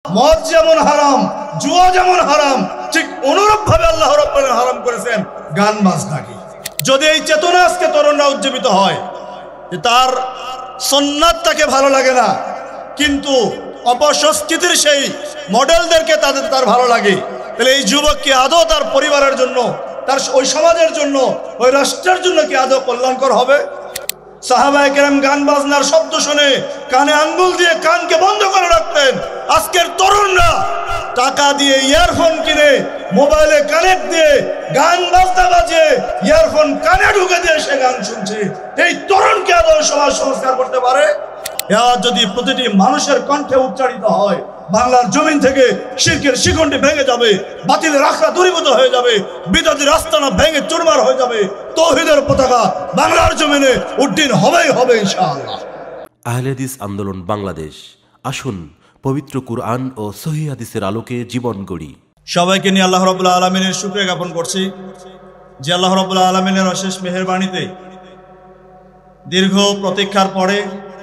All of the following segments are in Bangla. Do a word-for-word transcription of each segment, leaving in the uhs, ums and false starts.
মদ যেমন হারাম, জুয়া যেমন হারাম, ঠিক অনুরূপ ভাবে আল্লাহ রাব্বুল আলামিন হারাম করেছেন গান বাজনাকে। যদি এই চেতনা আজকে তরুণরা উজ্জীবিত হয় যে তার সুন্নাত তাকে ভালো লাগে না, কিন্তু অপসংস্কৃতির সেই মডেলদেরকে তাদের তার ভালো লাগে, তাহলে এই যুবক কি আদৌ তার পরিবারের জন্য, তার ওই সমাজের জন্য, ওই রাষ্ট্রের জন্য কি আদৌ কল্যাণকর হবে? সাহাবায়ে কেরাম গান বাজনার শব্দ শুনে কানে আঙ্গুল দিয়ে কানকে বন্ধ করে রাখতেন। আজকের তরুণরা টাকা দিয়ে ইয়ারফোন কিনে মোবাইলে কানেক্ট দিয়ে গান বাজনা বাজে ইয়ারফোন কানে ঢুকে দিয়ে সে গান শুনছে। এই তরুণকে আদৌ সমাজ সংস্কার করতে পারে? যদি প্রতিটি মানুষের কণ্ঠে উচ্চারিত হয়, বাংলার জমিন থেকে শিরকের শিকড়টি ভেঙে যাবে, বাতিলের আখড়া দূরীভূত হয়ে যাবে, বিদাতের আস্তানা ভেঙে চুরমার হয়ে যাবে, তাওহীদের পতাকা বাংলার জমিনে উড্ডীন হবেই হবে ইনশাআল্লাহ। আহলে হাদিস আন্দোলন বাংলাদেশ, আসুন পবিত্র কুরআন ও সহিহ হাদিসের আলোকে জীবন গড়ি। সবাইকে নিয়ে আল্লাহ রাব্বুল আলামিনের শুকরিয়া জ্ঞাপন করছি যে আল্লাহ রাব্বুল আলামিনের অশেষ মেহেরবানিতে দীর্ঘ প্রতীক্ষার পরে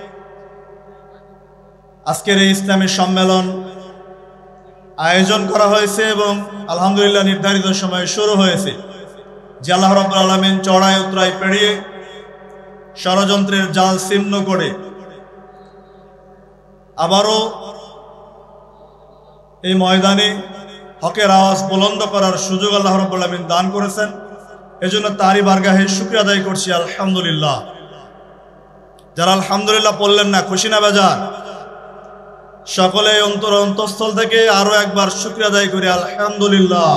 আজকের এই ইসলামী সম্মেলন আয়োজন করা হয়েছে এবং আলহামদুলিল্লাহ নির্ধারিত সময়ে শুরু হয়েছে। যে আল্লাহ রাব্বুল আলামিন চড়াই উতরাই পেরিয়ে ষড়যন্ত্রের জাল ছিন্ন করে আবারও এই ময়দানে হকের আওয়াজ বুলন্দ করার সুযোগ আল্লাহ রাব্বুল আলামিন দান করেছেন। এজন্য তারই বারগাহে শুকরিয়া আদায় করছি আলহামদুলিল্লাহ। যারা আলহামদুলিল্লাহ পড়লেন না, খুশি না বেজার? সকলে অন্তর অন্তঃস্থল থেকে আরো একবার শুকরিয়া আদায় করি আলহামদুলিল্লাহ।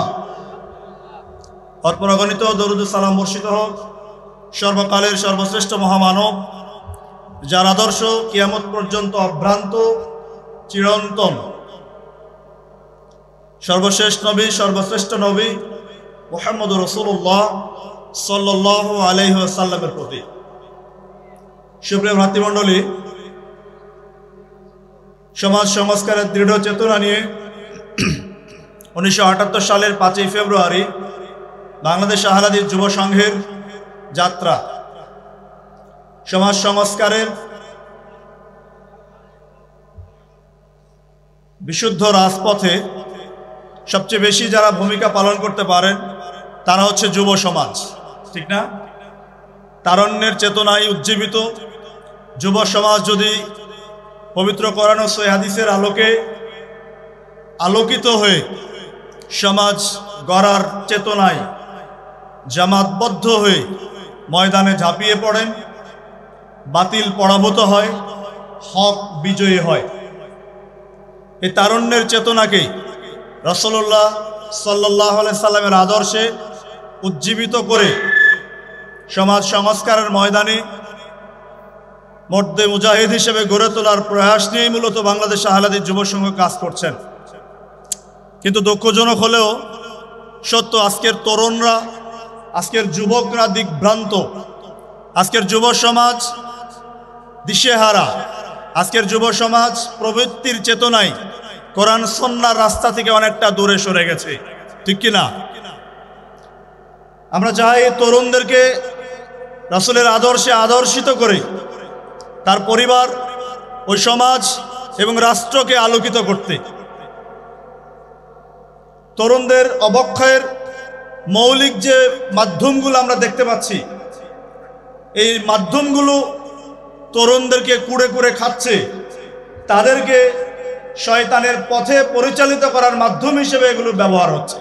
অপরগণিত দরুদ সালাম বর্ষিত হোক সর্বকালের সর্বশ্রেষ্ঠ মহামানব, যার আদর্শ কিয়ামত পর্যন্ত অভ্রান্ত চিরন্তন, সর্বশেষ নবী, সর্বশ্রেষ্ঠ নবী মুহাম্মদুর রাসূলুল্লাহ সাল্লাল্লাহু আলাইহি ওয়াসাল্লামের প্রতি। সুপ্রিয় ভ্রাতৃমণ্ডলী, সমাজ সংস্কারের দৃঢ় চেতনা নিয়ে উনিশশো আটাত্তর সালের পাঁচই ফেব্রুয়ারি বাংলাদেশ আহলে হাদিস যুব সংঘের যাত্রা সমাজ সংস্কারের বিশুদ্ধ রাজপথে সবচেয়ে বেশি যারা ভূমিকা পালন করতে পারেন তারা হচ্ছে যুব সমাজ, ঠিক না? তারুণ্যের চেতনায় উজ্জীবিত যুব সমাজ যদি পবিত্র কোরআন ও সহিহ হাদিসের আলোকে আলোকিত হয়ে সমাজ গড়ার চেতনায় জামাতবদ্ধ হয়ে ময়দানে ঝাঁপিয়ে পড়েন, বাতিল পরাভূত হয়, হক বিজয়ী হয়। এই তারুণ্যের চেতনাকে রাসূলুল্লাহ সাল্লাল্লাহু আলাইহি সাল্লামের আদর্শে উজ্জীবিত করে সমাজ সংস্কারের ময়দানে মর্দে মুজাহিদ হিসেবে গড়ে তোলার প্রয়াস নিয়েই মূলত বাংলাদেশ আহলে হাদিস যুব সংঘ কাজ করছেন। কিন্তু দুঃখজনক হলেও সত্য, আজকের তরুণরা, আজকের যুবকরা দিকভ্রান্ত, আজকের যুব সমাজ দিশেহারা, আজকের যুব সমাজ প্রবৃত্তির চেতনায় কোরআন সুন্নাহর রাস্তা থেকে অনেকটা দূরে সরে গেছে, ঠিক কি না? আমরা চাই তরুণদেরকে রাসূলের আদর্শে আদর্শিত করে তার পরিবার, ওই সমাজ এবং রাষ্ট্রকে আলোকিত করতে। তরুণদের অবক্ষয়ের মৌলিক যে মাধ্যমগুলো আমরা দেখতে পাচ্ছি, এই মাধ্যমগুলো তরুণদেরকে কুড়ে কুড়ে খাচ্ছে, তাদেরকে শয়তানের পথে পরিচালিত করার মাধ্যম হিসেবে এগুলো ব্যবহার হচ্ছে।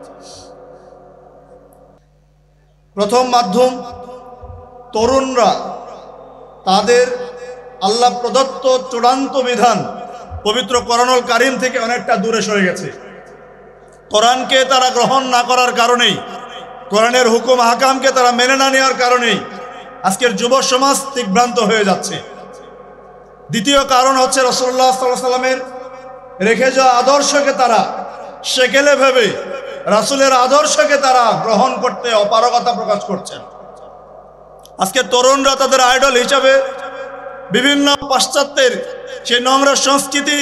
প্রথম মাধ্যম, তরুণরা তাদের আল্লাহ প্রদত্ত চূড়ান্ত বিধান পবিত্র কোরআনুল কারীম থেকে অনেকটা দূরে সরে গেছে। কোরআনকে তারা গ্রহণ না করার কারণেই, কোরআনের হুকুম আহকামকে তারা মেনে না নেওয়ার কারণেই আজকের যুব সমাজ দিকভ্রান্ত হয়ে যাচ্ছে। দ্বিতীয় কারণ হচ্ছে রাসূলুল্লাহ সাল্লাল্লাহু আলাইহি ওয়াসাল্লামের রেখে যাওয়া আদর্শকে তারা সেকেলে ভেবে রাসূলের আদর্শকে তারা গ্রহণ করতে অপারগতা প্রকাশ করছেন। আজকে তরুণরা তাদের আইডল হিসাবে বিভিন্ন পাশ্চাত্যের সেই নোংরা সংস্কৃতি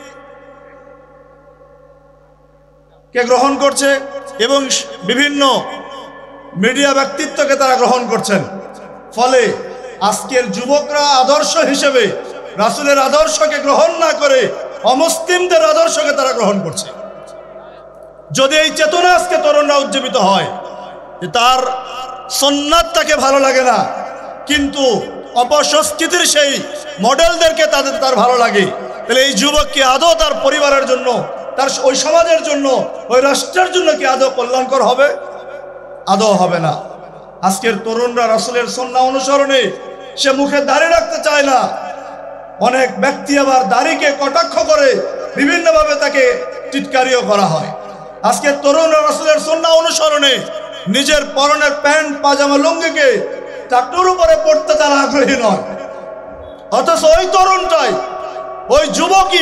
কে গ্রহণ করছে এবং বিভিন্ন মিডিয়া ব্যক্তিত্বকে তারা গ্রহণ করছেন। ফলে আজকের যুবকরা আদর্শ হিসেবে রাসূলের আদর্শকে গ্রহণ না করে অমুসলিমদের আদর্শকে তারা গ্রহণ করছে। যদি এই চেতনা আজকে তরুণরা উজ্জীবিত হয় যে তার সুন্নাত তাকে ভালো লাগে না, কিন্তু অপসংস্কৃতির সেই মডেলদেরকে তাদের তার ভালো লাগে, তাহলে এই যুবক কি আদৌ তার পরিবারের জন্য, তার ওই সমাজের জন্য, ওই রাষ্ট্রের জন্য কি আদৌ কল্যাণকর হবে? আদৌ হবে না। আজকের তরুণরা রাসূলের সুন্নাহ অনুসরণে সে মুখে দাড়ি রাখতে চায় না। অনেক ব্যক্তি আবার দাড়িকে কটাক্ষ করে বিভিন্নভাবে তাকে টিটকারিও করা হয়। আজকের তরুণরা রাসূলের সুন্নাহ অনুসরণে নিজের পরনের প্যান্ট পাজামা লুঙ্গিকে টাটুর উপরে পড়তে তারা আগ্রহী নয়, অথচ ওই তরুণটাই, ওই যুবকই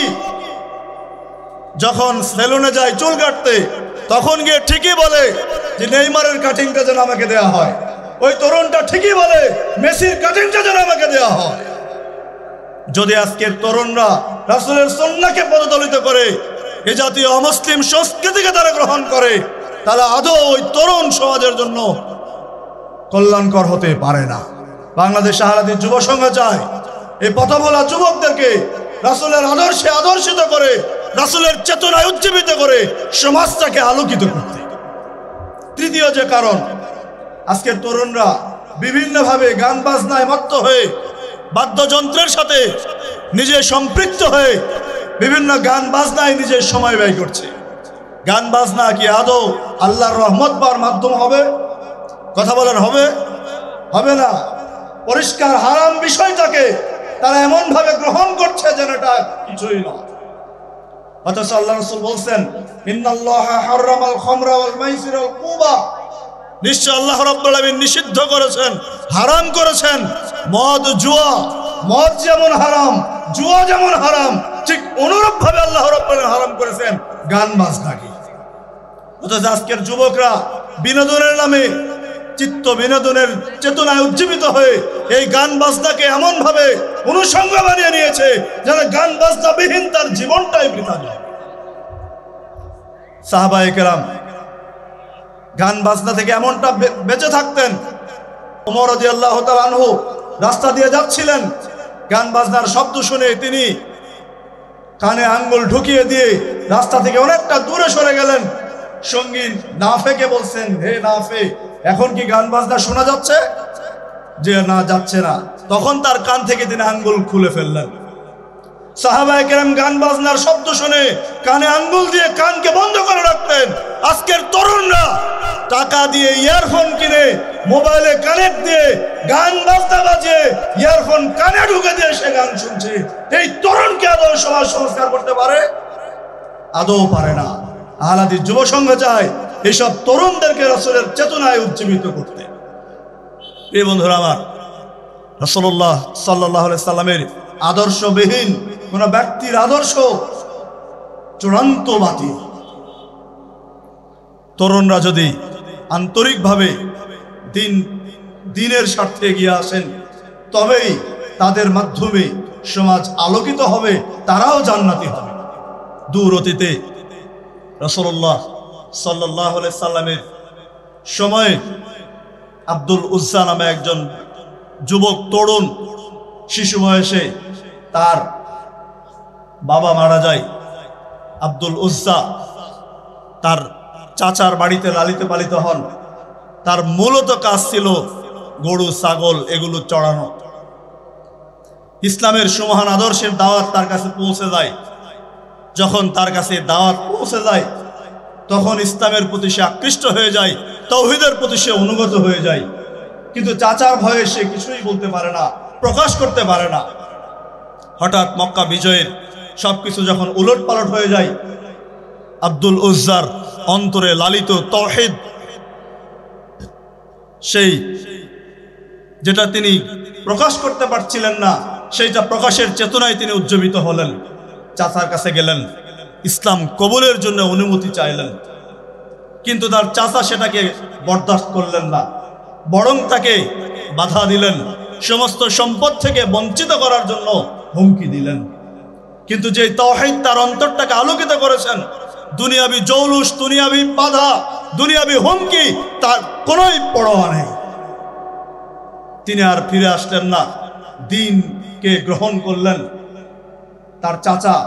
যখন সেলুনে যায় চুল কাটতে, তখন গিয়ে ঠিকই বলে যে নেইমারের কাটিংটা যেন আমাকে দেওয়া হয়। ওই তরুণটা ঠিকই বলে মেসির কাটিংটা যেন আমাকে দেওয়া হয়। যদি আজকের তরুণরা রাসূলের সুন্নাহকে পদদলিত করে এ জাতীয় অমুসলিম সংস্কৃতিকে তারা গ্রহণ করে, তাহলে আদৌ ওই তরুণ সমাজের জন্য কল্যাণকর হতে পারে না। বাংলাদেশ আহলাদী যুব সংঘ চায় এই পথ বলা যুবকদেরকে রাসূলের আদর্শে আদর্শিত করে, রাসূলের চেতনায় উজ্জীবিত করে সমাজটাকে আলোকিত করতে। তৃতীয় যে কারণ, আজকের তরুণরা বিভিন্নভাবে গান বাজনায় মত্ত হয়ে, বাদ্যযন্ত্রের সাথে নিজে সম্পৃক্ত হয়ে বিভিন্ন গান বাজনায় নিজের সময় ব্যয় করছে। গান বাজনা কি আদৌ আল্লাহর রহমত পাওয়ার মাধ্যম হবে? কথা বলেন হবে? হবে না। পরিষ্কার হারাম বিষয়টাকে তারা এমন ভাবে গ্রহণ করছে যেন এটা কিছুই নয়। অথচ আল্লাহ রাসূল বলছেন, ইন্নাল্লাহা হারামাল খামরা ওয়াল মাইসির ওয়াল কুবা, নিশ্চয় আল্লাহ রাব্বুল আলামিন নিষিদ্ধ করেছেন, হারাম করেছেন মদ জুয়া। মদ যেমন হারাম, জুয়া যেমন হারাম, ঠিক অনুরূপ ভাবে আল্লাহ রাব্বুল আলামিন হারাম করেছেন গান বাজনাকে। অথচ আজকের যুবকরা বিনোদনের নামে, চিত্ত বিনোদনের চেতনায় উজ্জীবিত হয়ে এই গান বাজনাকে এমন ভাবে অনুষঙ্গ বানিয়ে নিয়েছে যেন গান বাজনা বিহীন তার জীবনটাই বৃথা যায়। সাহাবায়ে কেরাম গান বাজনা থেকে এমনটা বেঁচে থাকতেন। ওমর রাদিয়াল্লাহু তাআলা আনহু রাস্তা দিয়ে যাচ্ছিলেন, গান বাজনার শব্দ শুনে তিনি কানে আঙ্গুল ঢুকিয়ে দিয়ে রাস্তা থেকে অনেকটা দূরে সরে গেলেন। সঙ্গী নাফেকে বলছেন, হে নাফে, এখন কি গান বাজনা শোনা যাচ্ছে? যে না, যাচ্ছে না। তখন তার কান থেকে তিনি আঙ্গুল খুলে ফেললেন। সাহাবায়ে কেরাম গান বাজনার শব্দ শুনে কানে আঙ্গুল দিয়ে কানকে বন্ধ করে রাখতেন। আজকের তরুণরা টাকা দিয়ে ইয়ারফোন কিনে মোবাইলে কানেক্ট দিয়ে গান বাজনা বাজিয়ে ইয়ারফোন কানে ঢুকে দিয়ে সে গান শুনছে। এই তরুণকে আদৌ সমাজ সংস্কার করতে পারে? আদৌ পারে না। আহলাদী যুব সংঘ চায় এইসব তরুণদেরকে রাসূলের চেতনায় উজ্জীবিত করতে। এই বন্ধুরা আমার, রাসূলুল্লাহ সাল্লাল্লাহু আলাইহি সাল্লামের আদর্শবিহীন কোন ব্যক্তির আদর্শ চূড়ান্ত বাতিল। তরুণরা যদি আন্তরিকভাবে দিন দিনের স্বার্থে এগিয়ে আসেন, তবেই তাদের মাধ্যমে সমাজ আলোকিত হবে, তারাও জান্নাতি হবে। দূর অতীতে রাসূলুল্লাহ সাল্লাল্লাহু আলাইহি সাল্লামের সময়ে আব্দুল উজ্জা নামে একজন যুবক তরুণ শিশু বয়সে তার বাবা মারা যায়। আব্দুল উজ্জা তার চাচার বাড়িতে লালিত পালিত হন। তার মূলত কাজ ছিল গরু ছাগল এগুলো চড়ানো। ইসলামের সুমহান আদর্শের দাওয়াত তার কাছে পৌঁছে যায়। যখন তার কাছে দাওয়াত পৌঁছে যায়, তখন ইসলামের প্রতি সে আকৃষ্ট হয়ে যায়, তাওহীদের প্রতি সে অনুগত হয়ে যায়। কিন্তু চাচার ভয়ে সে কিছুই বলতে পারে না, প্রকাশ করতে পারে না। হঠাৎ মক্কা বিজয়ের সবকিছু যখন উলট পালট হয়ে যায়, আব্দুল উজ্জার অন্তরে লালিত তাওহীদ, সেই যেটা তিনি প্রকাশ করতে পারছিলেন না, সেইটা প্রকাশের চেতনায় তিনি উজ্জীবিত হলেন। চাচার কাছে গেলেন, ইসলাম কবুলের জন্য অনুমতি চাইলেন। কিন্তু তার চাচা সেটাকে বরদাস্ত করলেন না, বরং তাকে বাধা দিলেন, সমস্ত সম্পদ থেকে বঞ্চিত করার জন্য হুমকি দিলেন। কিন্তু যে তাওহীদ তার অন্তরটাকে আলোকিত করেছেন, দুনিয়াবি জৌলুস, দুনিয়াবি বাধা, দুনিয়াবি হুমকি তার কোনোই পরোয়া নেই। তিনি আর ফিরে আসলেন না, দ্বীনকে গ্রহণ করলেন। তার চাচা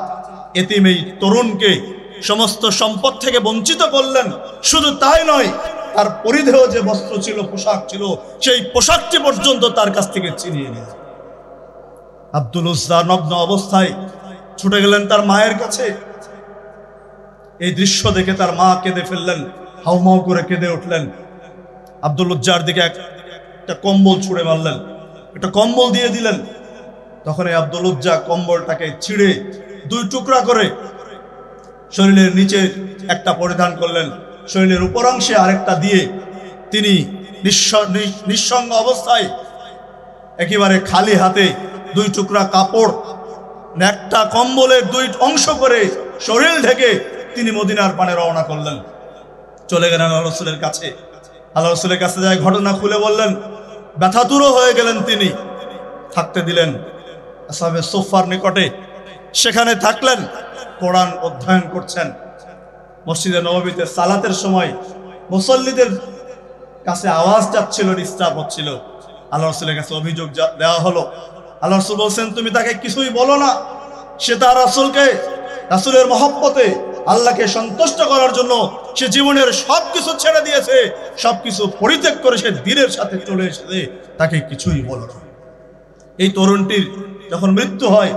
এতিম এই তরুণকে সমস্ত সম্পদ থেকে বঞ্চিত করলেন। শুধু তাই নয়, তার পরিধেয় যে বস্ত্র ছিল, পোশাক ছিল, সেই পোশাকটি পর্যন্ত তার কাছ থেকে ছিনিয়ে নিলেন। আব্দুল উজ্জা নগ্ন অবস্থায় ছুটে গেলেন তার মায়ের কাছে। এই দৃশ্য দেখে তার মা কেঁদে ফেললেন, হাউমাউ করে কেঁদে উঠলেন। আব্দুল উজ্জার দিকে একটা কম্বল ছুঁড়ে মারলেন, একটা কম্বল দিয়ে দিলেন। তখন এই আব্দুল উজ্জা কম্বলটাকে ছিঁড়ে দুই টুকরা করে শরীরের নিচে একটা পরিধান করলেন, শরীরের উপরাংশে আরেকটা দিয়ে তিনি নিঃসঙ্গ অবস্থায় একেবারে খালি হাতে দুই টুকরা কাপড়, একটা কম্বলের দুই অংশ করে শরীর ঢেকে তিনি মদিনার পানে রওনা করলেন। চলে গেলেন আল্লাহ রাসূলের কাছে। আল্লাহ রাসূলের কাছে যায় ঘটনা খুলে বললেন। ব্যথাতুর হয়ে গেলেন তিনি, থাকতে দিলেন আসহাবে সুফফার নিকটে। সেখানে থাকলেন, কোরআন অধ্যয়ন করছেন। মসজিদে নববীতে সালাতের সময় মুসল্লিদের কাছে আওয়াজ যাচ্ছিল, ডিস্টার্ব হচ্ছিল। আল্লাহ রাসূলের কাছে অভিযোগ দেওয়া হলো। আল্লাহ রাসূল বলছেন, তুমি তাকে কিছুই বলো না। সে তার রাসূলকে, রাসূলের মহব্বতে আল্লাহকে সন্তুষ্ট করার জন্য সে জীবনের সবকিছু ছেড়ে দিয়েছে, সবকিছু পরিত্যাগ করে সে দ্বীনের সাথে চলে এসেছে, তাকে কিছুই বলো না। এই তরুণটির যখন মৃত্যু হয়,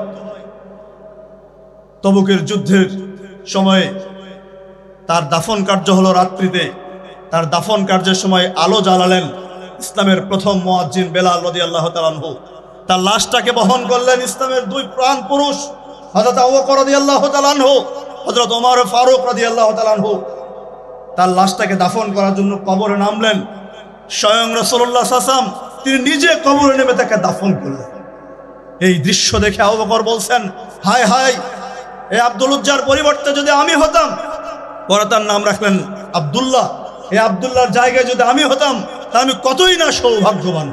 তবুকের যুদ্ধের সময়ে তার দাফন কার্য হলো রাত্রিতে। তার দাফন কার্যের সময় আলো জ্বালালেন ইসলামের প্রথম মুয়াজ্জিন বেলাল রাদিয়াল্লাহু তাআলা আনহু। তার লাশটাকে বহন করলেন ইসলামের দুই প্রাণ পুরুষ, হযরত আবু বকর রাদিয়াল্লাহু তাআলা আনহু, হযরত ওমর ফারুক রাদিয়াল্লাহু তাআলা আনহু। তার লাশটাকে দাফন করার জন্য কবরে নামলেন। স্বয়ং রাসূলুল্লাহ সাল্লাল্লাহু আলাইহি ওয়াসাল্লাম তিনি নিজে কবরে নেমে তাকে দাফন করলেন। এই দৃশ্য দেখে আবু বকর বলছেন, হায় হায়, এই আব্দুল উজ্জার পরিবর্তে যদি আমি হতাম। পরে তার নাম রাখলেন আব্দুল্লাহ। এই আব্দুল্লাহর জায়গায় যদি আমি হতাম, তা আমি কতই না সৌভাগ্যবান।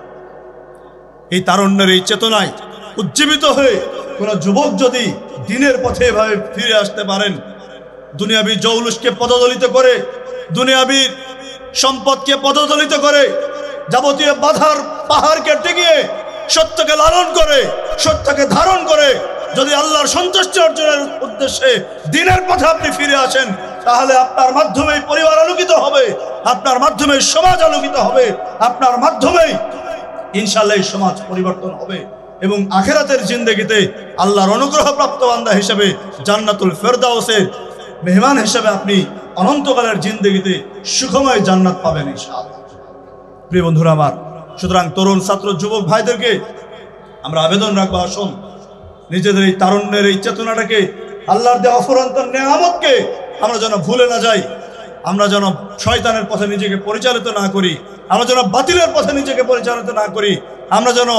এই তারুণ্যের এই চেতনায় উজ্জীবিত হয়ে কোন যুবক যদি দ্বীনের পথে এভাবে ফিরে আসতে পারেন, দুনিয়াবী জৌলুসকে পদদলিত করে, দুনিয়াবী সম্পদকে পদদলিত করে, যাবতীয় বাধার পাহাড়কে টেকিয়ে সত্যকে লালন করে, সত্যকে ধারণ করে যদি আল্লাহর সন্তুষ্টি অর্জনের উদ্দেশ্যে দ্বীনের পথে আপনি ফিরে আসেন, তাহলে আপনার মাধ্যমে পরিবার আলোকিত হবে, আপনার মাধ্যমে সমাজ আলোকিত হবে, আপনার মাধ্যমেই ইনশাআল্লাহ এই সমাজ পরিবর্তন হবে এবং আখিরাতের জিন্দেগিতে আল্লাহর অনুগ্রহ প্রাপ্ত বান্দা হিসেবে জান্নাতুল ফেরদাউসের মেহমান হিসেবে আপনি অনন্তকালের জিন্দেগিতে সুখময় জান্নাত পাবেন ইনশাআল্লাহ। প্রিয় বন্ধুরা আমার, সুতরাং তরুণ ছাত্র যুবক ভাইদেরকে আমরা আবেদন রাখবো, আসুন নিজেদের এই তারুণ্যের এই চেতনাটাকে, আল্লাহর দেওয়া অফুরন্ত নেয়ামতকে আমরা যেন ভুলে না যাই, আমরা যেন শয়তানের পথে নিজেকে পরিচালিত না করি, আমরা যেন বাতিলের পথে নিজেকে পরিচালিত না করি, আমরা যেন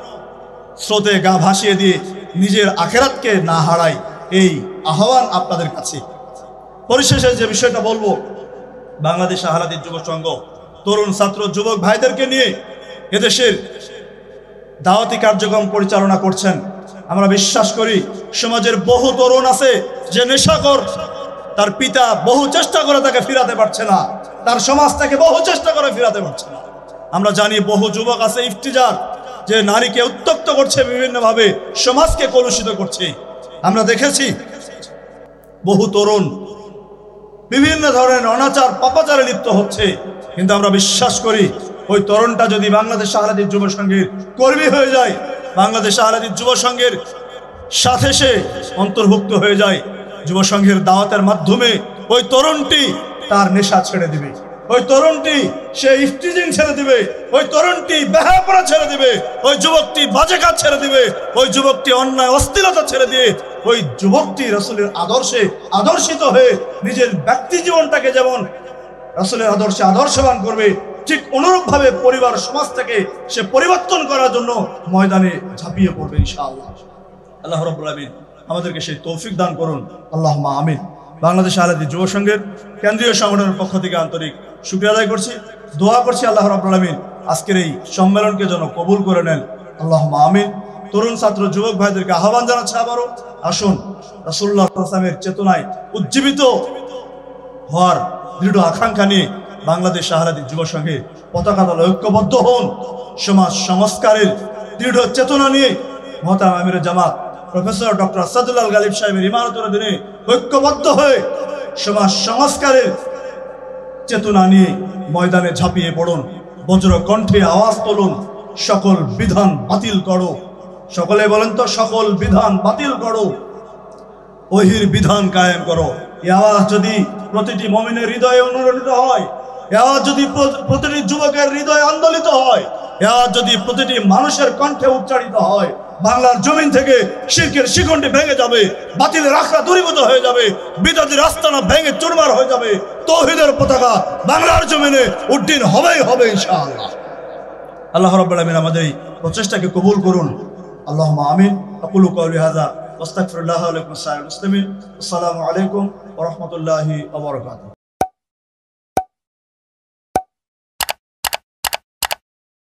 স্রোতে গা ভাসিয়ে দিয়ে নিজের আখেরাতকে না হারাই। এই আহ্বান আপনাদের কাছে। পরিশেষে যে বিষয়টা বলবো, বাংলাদেশ আহলাদিস যুব সংঘ তরুণ ছাত্র যুবক ভাইদেরকে নিয়ে এদেশের দাওয়াতি কার্যক্রম পরিচালনা করছেন। আমরা বিশ্বাস করি সমাজের বহু তরুণ আছে যে নেশাখোর, তার পিতা বহু চেষ্টা করে তাকে ফিরাতে পারছে না, তার সমাজ তাকে বহু চেষ্টা করে ফিরাতে পারছে না। আমরা জানি বহু যুবক আছে ইফতিজার, যে নারীকে উত্ত্যক্ত করছে, বিভিন্নভাবে সমাজকে কলুষিত করছে। আমরা দেখেছি বহু তরুণ বিভিন্ন ধরনের অনাচার পাপাচারে লিপ্ত হচ্ছে, কিন্তু আমরা বিশ্বাস করি ওই তরুণটা যদি বাংলাদেশ আহলাদিস যুব সংঘের কর্মী হয়ে যায়, বাংলাদেশ আহলাদিস যুব সংঘের সাথে সে অন্তর্ভুক্ত হয়ে যায়, যুব সংঘের দাওয়াতের মাধ্যমে ওই তরুণটি তার নেশা ছেড়ে দিবে, ওই তরুণটি সে ইফতিজিং ছেড়ে দিবে, ওই তরুণটি বেহায়াপনা ছেড়ে দিবে, ওই যুবকটি বাজে কাজ ছেড়ে দিবে, ওই যুবকটি অন্যায় অশ্লীলতা ছেড়ে দিয়ে ওই যুবকটি রাসূলের আদর্শে আদর্শিত হয়ে নিজের ব্যক্তি জীবনটাকে যেমন রাসূলের আদর্শে আদর্শবান করবে, ঠিক অনুরূপভাবে পরিবার সমাজ থেকে সে পরিবর্তন করার জন্য ময়দানে ঝাঁপিয়ে পড়বে ইনশাআল্লাহ। আল্লাহ রাব্বুল আলামিন আমাদেরকে সেই তৌফিক দান করুন, আল্লাহুম্মা আমিন। বাংলাদেশ আহলাদিস যুব সংঘের কেন্দ্রীয় সংগঠনের পক্ষ থেকে আন্তরিক শুকরিয়া আদায় করছি, দোয়া করছি আল্লাহ রাব্বুল আলামিন আজকের এই সম্মেলনকে যেন কবুল করে নেন, আল্লাহুম্মা আমিন। তরুণ ছাত্র যুবক ভাইদেরকে আহ্বান জানাচ্ছি আবারও, আসুন রাসূলুল্লাহ সাল্লাল্লাহু আলাইহি ওয়াসাল্লামের চেতনায় উজ্জীবিত হওয়ার দৃঢ় আকাঙ্ক্ষা নিয়ে বাংলাদেশ আহলাদিস যুব সংঘে পতাকা দলে ঐক্যবদ্ধ হন। সমাজ সংস্কারের দৃঢ় চেতনা নিয়ে মহতারাম আমিরে জামাত প্রফেসর ডক্টর আসাদুল্লাহ গালিব সাহেবের ইমারতের অধীনে ঐক্যবদ্ধ হয়ে সমাজ সংস্কারের চেতনা নিয়ে ময়দানে ঝাঁপিয়ে পড়ুন, বজ্র কণ্ঠে আওয়াজ তুলুন, সকল বিধান বাতিল করো। সকলে বলেন তো, সকল বিধান বাতিল করো, ওহির বিধান কায়েম করো। এই আওয়াজ যদি প্রতিটি মুমিনের হৃদয়ে অনুরণিত হয়, এই আওয়াজ যদি প্রতিটি যুবকের হৃদয়ে আন্দোলিত হয়, এই আওয়াজ যদি প্রতিটি মানুষের কণ্ঠে উচ্চারিত হয়, বাংলার জমিন থেকে শিরকের শিকড়টি ভেঙে যাবে, বাতিলের আখড়া দূরীভূত হয়ে যাবে, বিদাতের আস্তানা ভেঙে চুরমার হয়ে যাবে, তৌহিদের পতাকা বাংলার জমিনে উড্ডীন হবেই হবে ইনশাআল্লাহ। আল্লাহ রাব্বুল আলামিন আমাদের এই প্রচেষ্টাকে কবুল করুন। আল্লাহুম্মা আমিন। আকুলু কওলি হাযা ওয়াস্তাগফিরুল্লাহ ওয়া লাকুম ওয়া লিসাইরিল মুসলিমিন। আসসালামু আলাইকুম ওয়া রাহমাতুল্লাহি ওয়া বারাকাতুহু।